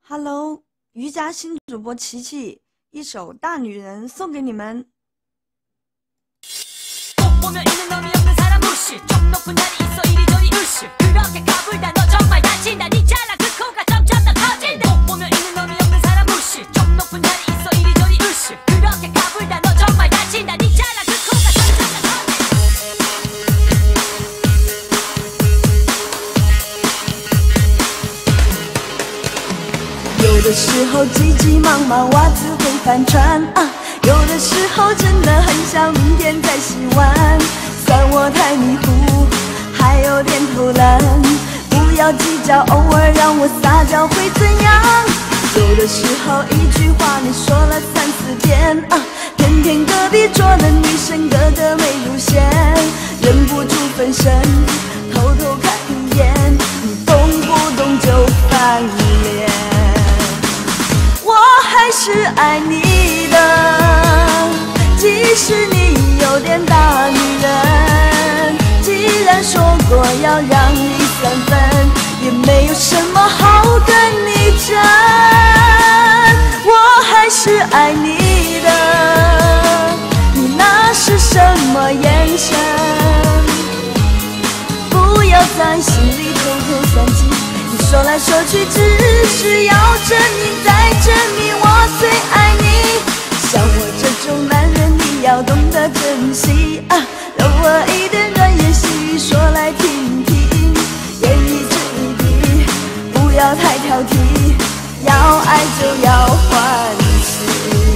Hello， 瑜伽新主播琪琪，一首《大女人》送给你们。 보면 있는 놈이 없는 사람 무시 좀 높은 자리 있어 이리저리 으쌰 그렇게 까불다 너 정말 다친다 네 잘난 그 코가 점점 더 커진다 못 보면 있는 놈이 없는 사람 무시 좀 높은 자리 있어 이리저리 으쌰 그렇게 까불다 너 정말 다친다 네 잘난 그 코가 점점 더 커진다 有的时候急急忙忙袜子会翻船啊，有的时候真的很想明天再洗碗。算我太迷糊，还有点偷懒，不要计较，偶尔让我撒娇会怎样？有的时候一句话你说了3、4遍啊，偏偏隔壁桌的女生个个没入线，忍不住分神，偷偷看一眼，你动不动就翻脸。 我还是爱你的，即使你有点大女人。既然说过要让你3分，也没有什么好跟你争。我还是爱你的，你那是什么眼神？不要在心里偷偷算计。 说来说去，只是要证明再证明我最爱你。像我这种男人，你要懂得珍惜啊！留我一点软言细语，说来听听，言一字一笔，不要太挑剔，要爱就要还击。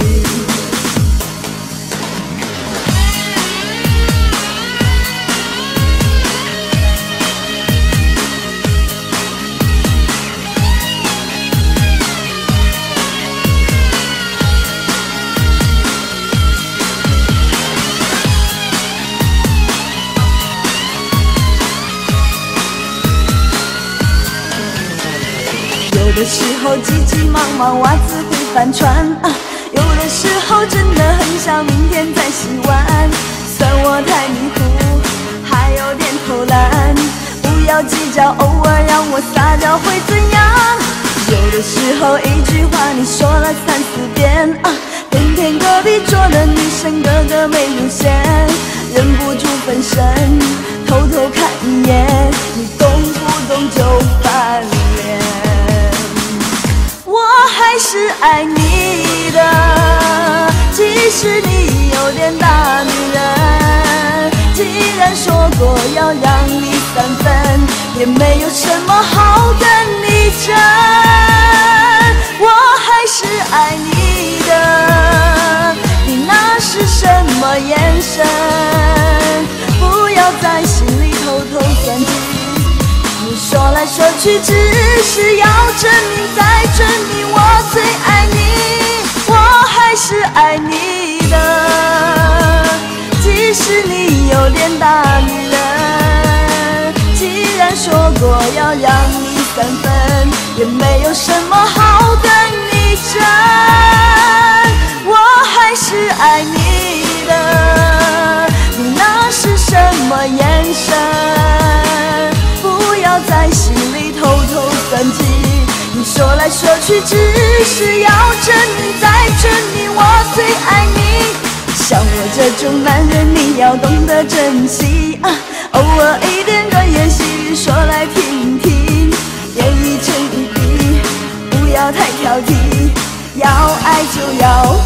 有的时候急急忙忙袜子会翻船啊，有的时候真的很想明天再洗碗。算我太迷糊，还有点偷懒，不要计较，偶尔让我撒娇会怎样？有的时候一句话你说了3、4遍啊，偏偏隔壁桌的女生个个没入线，忍不住分神，偷偷看一眼，你动不动就翻脸。 我还是爱你的，即使你有点大女人。既然说过要让你3分，也没有什么好跟你争。我还是爱你的，你那是什么眼神？不要在心里偷偷算计。 你说来说去，只是要证明再证明我最爱你。我还是爱你的，即使你有点大女人。既然说过要让你3分，也没有什么好跟你争。我还是爱你的，你那是什么眼神？ 不要在心里偷偷算计，你说来说去，只是要证明再证明我最爱你。像我这种男人，你要懂得珍惜啊！偶尔一点软言细语，说来听听，言一字一笔，不要太挑剔，要爱就要